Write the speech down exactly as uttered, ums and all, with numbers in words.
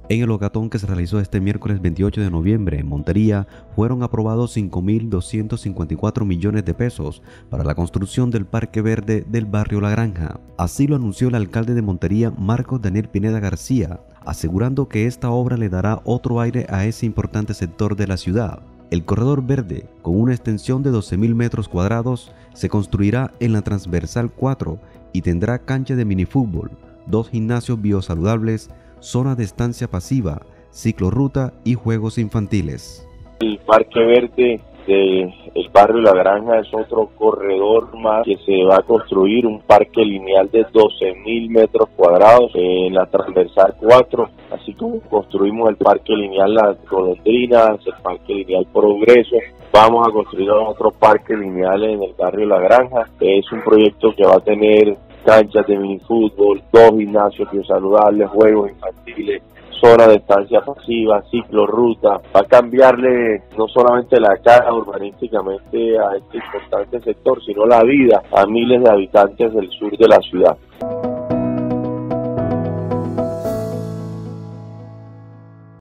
En el hackathon que se realizó este miércoles veintiocho de noviembre en Montería, fueron aprobados cinco mil doscientos cincuenta y cuatro millones de pesos para la construcción del Parque Verde del barrio La Granja. Así lo anunció el alcalde de Montería, Marcos Daniel Pineda García, asegurando que esta obra le dará otro aire a ese importante sector de la ciudad. El corredor verde, con una extensión de doce mil metros cuadrados, se construirá en la transversal cuatro y tendrá cancha de minifútbol, dos gimnasios biosaludables, zona de estancia pasiva, ciclorruta y juegos infantiles. El Parque Verde del barrio La Granja es otro corredor más que se va a construir, un parque lineal de doce mil metros cuadrados en la transversal cuatro, así como construimos el parque lineal Las Golondrinas, el parque lineal Progreso. Vamos a construir otro parque lineal en el barrio La Granja, que es un proyecto que va a tener canchas de minifútbol, dos gimnasios biosaludables, juegos infantiles, zona de estancia pasiva, ciclorruta. Va a cambiarle no solamente la cara urbanísticamente a este importante sector, sino la vida a miles de habitantes del sur de la ciudad.